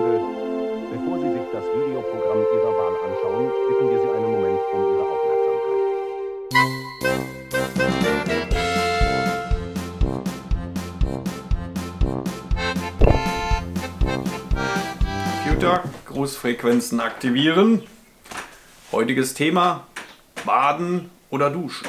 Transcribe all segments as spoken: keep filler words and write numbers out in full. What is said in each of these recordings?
Freunde, bevor Sie sich das Videoprogramm Ihrer Wahl anschauen, bitten wir Sie einen Moment um Ihre Aufmerksamkeit. Computer, Großfrequenzen aktivieren. Heutiges Thema: Baden oder Duschen.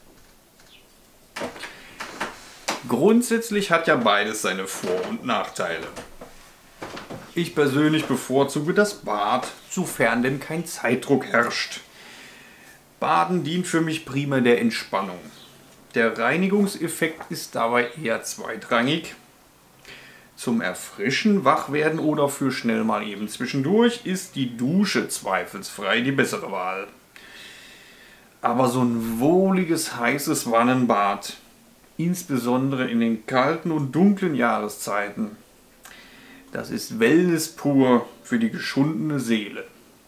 Grundsätzlich hat ja beides seine Vor- und Nachteile. Ich persönlich bevorzuge das Bad, sofern denn kein Zeitdruck herrscht. Baden dient für mich primär der Entspannung. Der Reinigungseffekt ist dabei eher zweitrangig. Zum Erfrischen, Wachwerden oder für schnell mal eben zwischendurch ist die Dusche zweifelsfrei die bessere Wahl. Aber so ein wohliges, heißes Wannenbad, insbesondere in den kalten und dunklen Jahreszeiten, das ist Wellness pur für die geschundene Seele.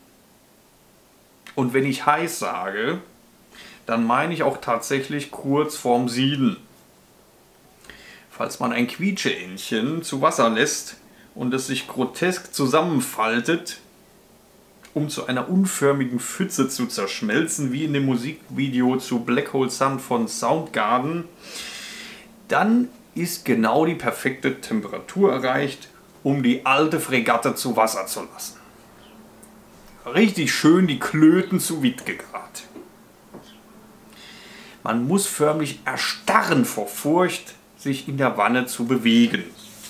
Und wenn ich heiß sage, dann meine ich auch tatsächlich kurz vorm Sieden. Falls man ein Quietscheentchen zu Wasser lässt und es sich grotesk zusammenfaltet, um zu einer unförmigen Pfütze zu zerschmelzen, wie in dem Musikvideo zu Black Hole Sun von Soundgarden, dann ist genau die perfekte Temperatur erreicht, um die alte Fregatte zu Wasser zu lassen. Richtig schön die Klöten zu Wittgegrad. Man muss förmlich erstarren vor Furcht, sich in der Wanne zu bewegen.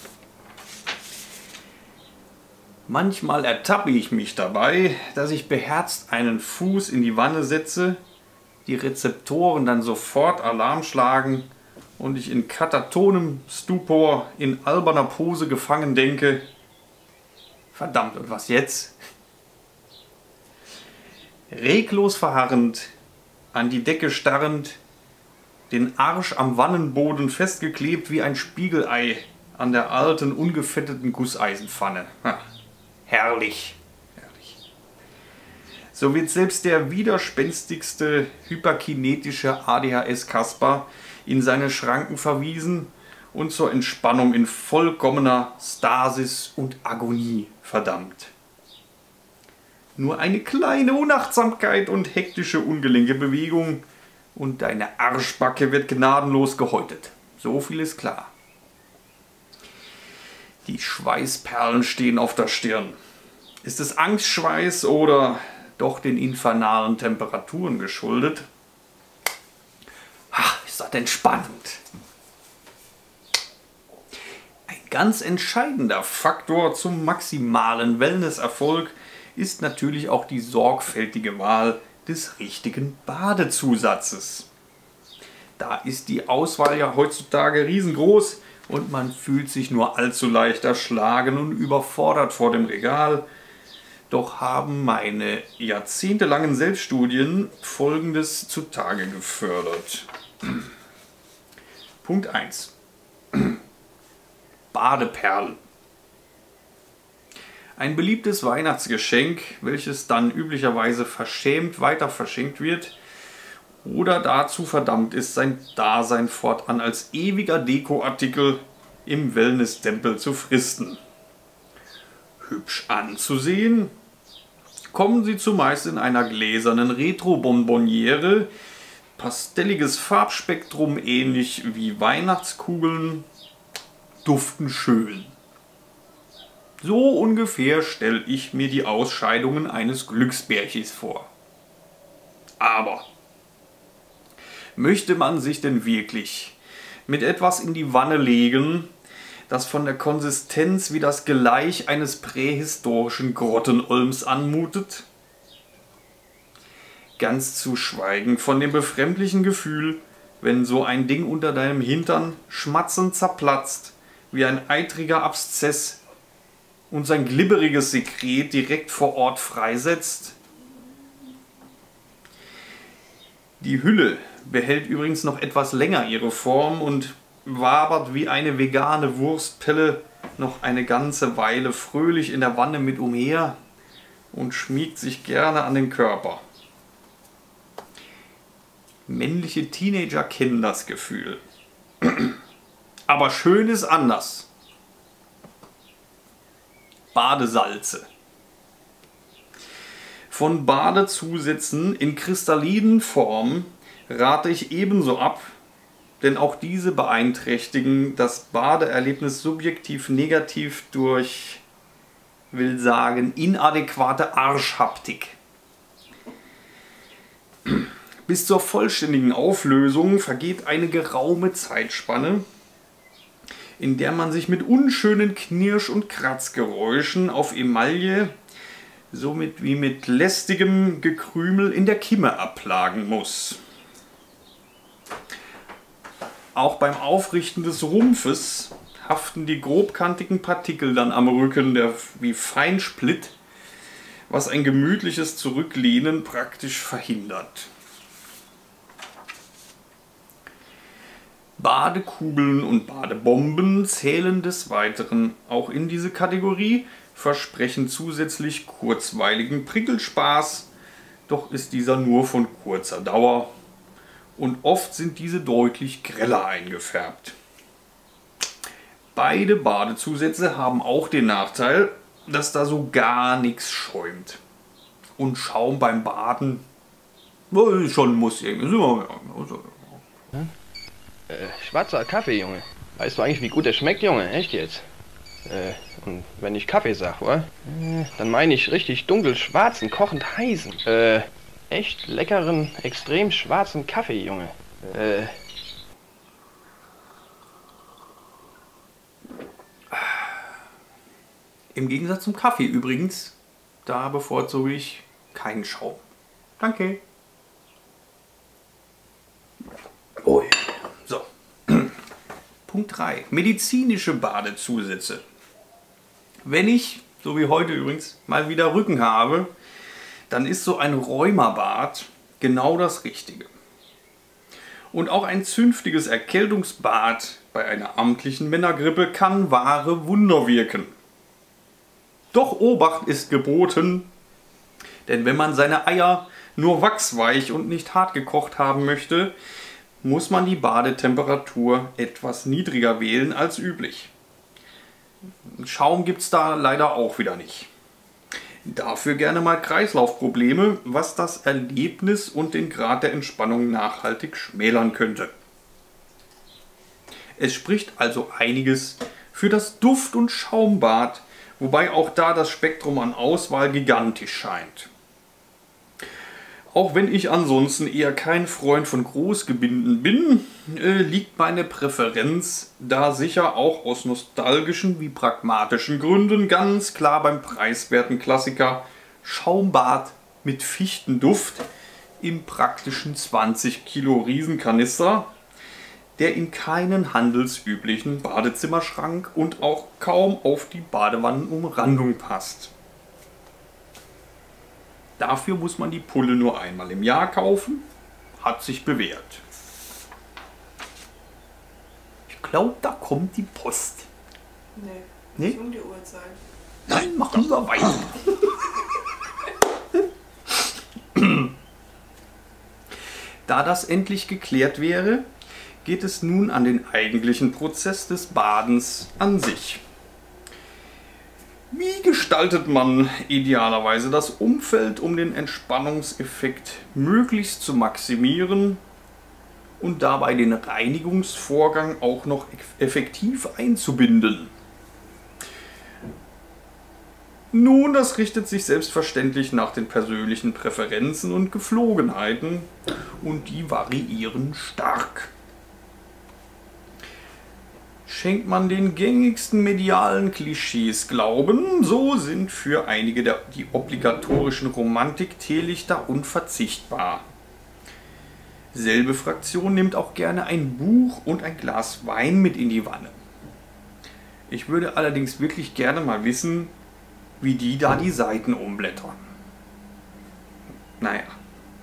Manchmal ertappe ich mich dabei, dass ich beherzt einen Fuß in die Wanne setze, die Rezeptoren dann sofort Alarm schlagen und ich in katatonem Stupor in alberner Pose gefangen denke: Verdammt, und was jetzt? Reglos verharrend, an die Decke starrend, den Arsch am Wannenboden festgeklebt wie ein Spiegelei an der alten, ungefetteten Gusseisenpfanne. Ha, herrlich, herrlich. So wird selbst der widerspenstigste hyperkinetische A D H S-Kasper in seine Schranken verwiesen und zur Entspannung in vollkommener Stasis und Agonie verdammt. Nur eine kleine Unachtsamkeit und hektische ungelenke Bewegung und deine Arschbacke wird gnadenlos gehäutet. So viel ist klar. Die Schweißperlen stehen auf der Stirn. Ist es Angstschweiß oder doch den infernalen Temperaturen geschuldet? Ach, ist das entspannend. Ein ganz entscheidender Faktor zum maximalen Wellnesserfolg ist natürlich auch die sorgfältige Wahl des richtigen Badezusatzes. Da ist die Auswahl ja heutzutage riesengroß und man fühlt sich nur allzu leicht erschlagen und überfordert vor dem Regal. Doch haben meine jahrzehntelangen Selbststudien Folgendes zutage gefördert. Punkt eins. Badeperlen. Ein beliebtes Weihnachtsgeschenk, welches dann üblicherweise verschämt weiter verschenkt wird oder dazu verdammt ist, sein Dasein fortan als ewiger Dekoartikel im Wellness-Tempel zu fristen. Hübsch anzusehen kommen sie zumeist in einer gläsernen Retro-Bonbonniere, pastelliges Farbspektrum ähnlich wie Weihnachtskugeln, duften schön. So ungefähr stelle ich mir die Ausscheidungen eines Glücksbärchis vor. Aber möchte man sich denn wirklich mit etwas in die Wanne legen, das von der Konsistenz wie das Geleich eines prähistorischen Grottenolms anmutet? Ganz zu schweigen von dem befremdlichen Gefühl, wenn so ein Ding unter deinem Hintern schmatzend zerplatzt, wie ein eitriger Abszess, und sein glibberiges Sekret direkt vor Ort freisetzt. Die Hülle behält übrigens noch etwas länger ihre Form und wabert wie eine vegane Wurstpelle noch eine ganze Weile fröhlich in der Wanne mit umher und schmiegt sich gerne an den Körper. Männliche Teenager kennen das Gefühl. Aber schön ist anders. Badesalze. Von Badezusätzen in kristallinen Form rate ich ebenso ab, denn auch diese beeinträchtigen das Badeerlebnis subjektiv negativ durch, will sagen, inadäquate Arschhaptik. Bis zur vollständigen Auflösung vergeht eine geraume Zeitspanne, in der man sich mit unschönen Knirsch- und Kratzgeräuschen auf Emaille, somit wie mit lästigem Gekrümel in der Kimme abplagen muss. Auch beim Aufrichten des Rumpfes haften die grobkantigen Partikel dann am Rücken der wie Feinsplitt, was ein gemütliches Zurücklehnen praktisch verhindert. Badekugeln und Badebomben zählen des Weiteren auch in diese Kategorie, versprechen zusätzlich kurzweiligen Prickelspaß, doch ist dieser nur von kurzer Dauer und oft sind diese deutlich greller eingefärbt. Beide Badezusätze haben auch den Nachteil, dass da so gar nichts schäumt. Und Schaum beim Baden schon muss irgendwie. Äh, schwarzer Kaffee, Junge. Weißt du eigentlich, wie gut der schmeckt, Junge? Echt jetzt? Äh, und wenn ich Kaffee sag, oder? Äh, dann meine ich richtig dunkelschwarzen, kochend heißen. Äh, echt leckeren, extrem schwarzen Kaffee, Junge. Äh. Im Gegensatz zum Kaffee übrigens, da bevorzuge ich keinen Schaum. Danke. Ui. So. Punkt drei. Medizinische Badezusätze. Wenn ich, so wie heute übrigens, mal wieder Rücken habe, dann ist so ein Rheumabad genau das Richtige. Und auch ein zünftiges Erkältungsbad bei einer amtlichen Männergrippe kann wahre Wunder wirken. Doch Obacht ist geboten, denn wenn man seine Eier nur wachsweich und nicht hart gekocht haben möchte, muss man die Badetemperatur etwas niedriger wählen als üblich. Schaum gibt es da leider auch wieder nicht. Dafür gerne mal Kreislaufprobleme, was das Erlebnis und den Grad der Entspannung nachhaltig schmälern könnte. Es spricht also einiges für das Duft- und Schaumbad, wobei auch da das Spektrum an Auswahl gigantisch scheint. Auch wenn ich ansonsten eher kein Freund von Großgebinden bin, äh, liegt meine Präferenz da sicher auch aus nostalgischen wie pragmatischen Gründen ganz klar beim preiswerten Klassiker Schaumbad mit Fichtenduft im praktischen zwanzig Kilo Riesenkanister, der in keinen handelsüblichen Badezimmerschrank und auch kaum auf die Badewannenumrandung passt. Dafür muss man die Pulle nur einmal im Jahr kaufen, hat sich bewährt. Ich glaube, da kommt die Post. Nee, Nee? nicht um die Uhrzeit. Nein, machen wir weiter. Da das endlich geklärt wäre, geht es nun an den eigentlichen Prozess des Badens an sich. Wie gestaltet man idealerweise das Umfeld, um den Entspannungseffekt möglichst zu maximieren und dabei den Reinigungsvorgang auch noch effektiv einzubinden? Nun, das richtet sich selbstverständlich nach den persönlichen Präferenzen und Gepflogenheiten und die variieren stark. Schenkt man den gängigsten medialen Klischees Glauben, so sind für einige der, die obligatorischen Romantik-Teelichter unverzichtbar. Selbe Fraktion nimmt auch gerne ein Buch und ein Glas Wein mit in die Wanne. Ich würde allerdings wirklich gerne mal wissen, wie die da die Seiten umblättern. Naja.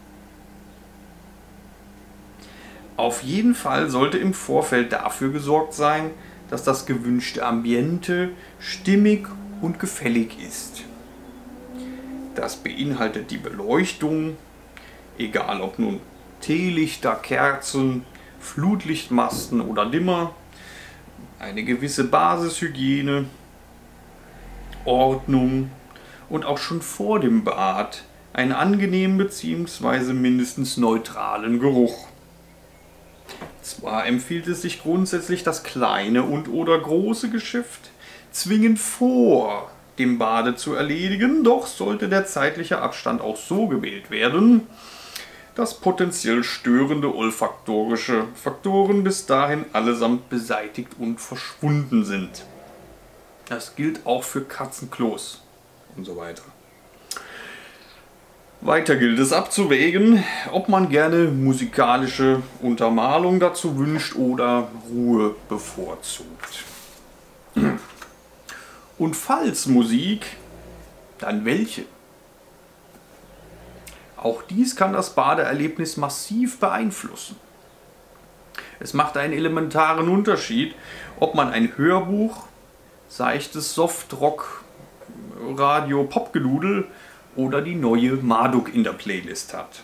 Auf jeden Fall sollte im Vorfeld dafür gesorgt sein, dass das gewünschte Ambiente stimmig und gefällig ist. Das beinhaltet die Beleuchtung, egal ob nun Teelichter, Kerzen, Flutlichtmasten oder Dimmer, eine gewisse Basishygiene, Ordnung und auch schon vor dem Bad einen angenehmen bzw. mindestens neutralen Geruch. Zwar empfiehlt es sich grundsätzlich, das kleine und oder große Geschäft zwingend vor dem Bade zu erledigen, doch sollte der zeitliche Abstand auch so gewählt werden, dass potenziell störende olfaktorische Faktoren bis dahin allesamt beseitigt und verschwunden sind. Das gilt auch für Katzenklos und so weiter. Weiter gilt es abzuwägen, ob man gerne musikalische Untermalung dazu wünscht oder Ruhe bevorzugt. Und falls Musik, dann welche? Auch dies kann das Badeerlebnis massiv beeinflussen. Es macht einen elementaren Unterschied, ob man ein Hörbuch, seichtes Softrock, Radio, Popgedudel oder die neue Marduk in der Playlist hat.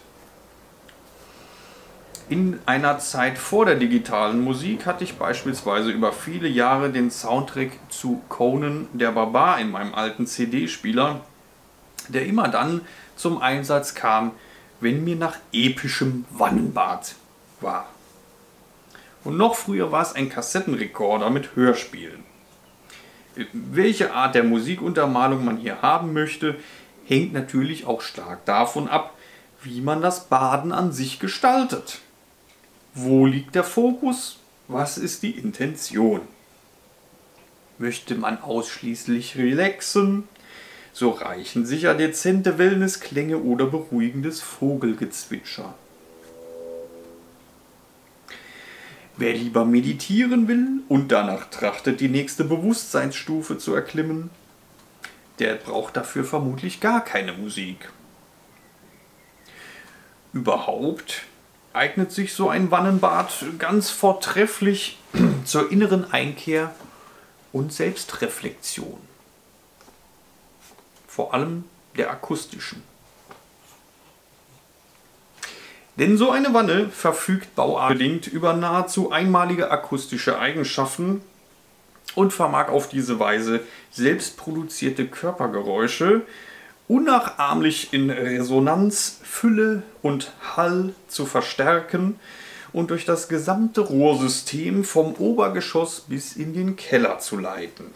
In einer Zeit vor der digitalen Musik hatte ich beispielsweise über viele Jahre den Soundtrack zu Conan der Barbar in meinem alten C D-Spieler, der immer dann zum Einsatz kam, wenn mir nach epischem Wannenbad war. Und noch früher war es ein Kassettenrekorder mit Hörspielen. Welche Art der Musikuntermalung man hier haben möchte, hängt natürlich auch stark davon ab, wie man das Baden an sich gestaltet. Wo liegt der Fokus? Was ist die Intention? Möchte man ausschließlich relaxen? So reichen sicher dezente Wellnessklänge oder beruhigendes Vogelgezwitscher. Wer lieber meditieren will und danach trachtet, die nächste Bewusstseinsstufe zu erklimmen, der braucht dafür vermutlich gar keine Musik. Überhaupt eignet sich so ein Wannenbad ganz vortrefflich zur inneren Einkehr und Selbstreflexion. Vor allem der akustischen. Denn so eine Wanne verfügt bauartbedingt über nahezu einmalige akustische Eigenschaften und vermag auf diese Weise selbstproduzierte Körpergeräusche unnachahmlich in Resonanz, Fülle und Hall zu verstärken und durch das gesamte Rohrsystem vom Obergeschoss bis in den Keller zu leiten.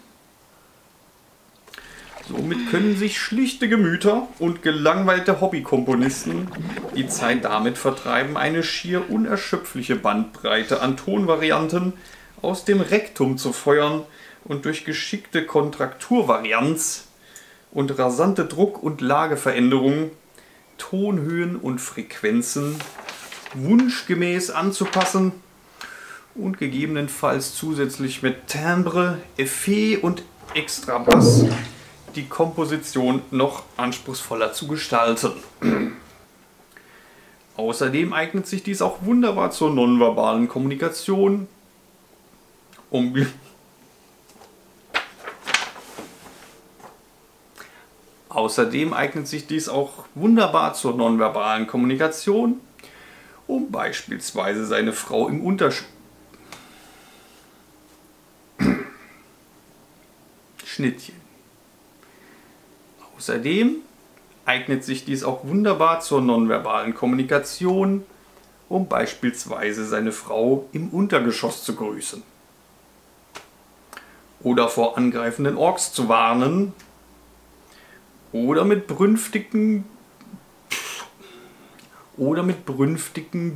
Somit können sich schlichte Gemüter und gelangweilte Hobbykomponisten die Zeit damit vertreiben, eine schier unerschöpfliche Bandbreite an Tonvarianten aus dem Rektum zu feuern und durch geschickte Kontrakturvarianz und rasante Druck- und Lageveränderungen Tonhöhen und Frequenzen wunschgemäß anzupassen und gegebenenfalls zusätzlich mit Timbre, Effet und Extrabass die Komposition noch anspruchsvoller zu gestalten. Außerdem eignet sich dies auch wunderbar zur nonverbalen Kommunikation, um Außerdem eignet sich dies auch wunderbar zur nonverbalen Kommunikation, um beispielsweise seine Frau im Unterschnittchen Außerdem eignet sich dies auch wunderbar zur nonverbalen Kommunikation, um beispielsweise seine Frau im Untergeschoss zu grüßen. Oder vor angreifenden Orks zu warnen. Oder mit brünftigen oder mit brünftigen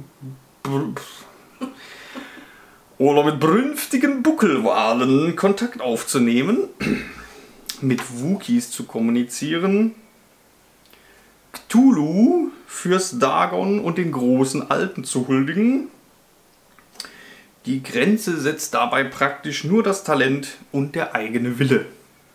oder mit brünftigen Buckelwalen Kontakt aufzunehmen, mit Wookies zu kommunizieren, Cthulhu, Fürst Dagon und den großen Alten zu huldigen. Die Grenze setzt dabei praktisch nur das Talent und der eigene Wille.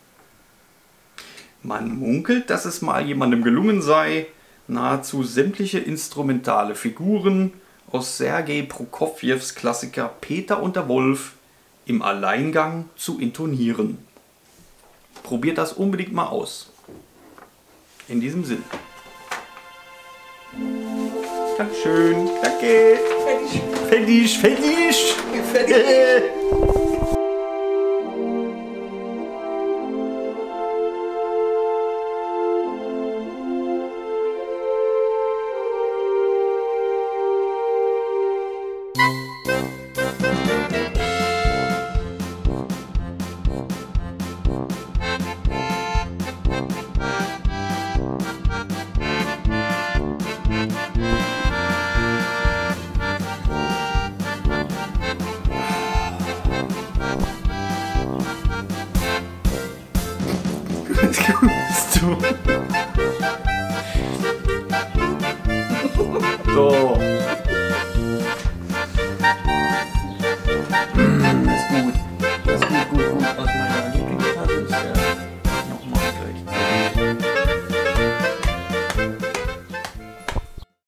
Man munkelt, dass es mal jemandem gelungen sei, nahezu sämtliche instrumentale Figuren aus Sergei Prokofjews Klassiker Peter und der Wolf im Alleingang zu intonieren. Probiert das unbedingt mal aus. In diesem Sinn. Dankeschön. Danke. Fertig. Fertig. Fertig. du.